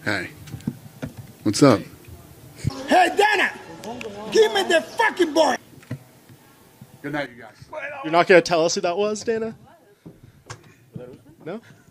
Hey, what's up? Hey, Dana! Give me the fucking boy! Good night, you guys. You're not going to tell us who that was, Dana? No?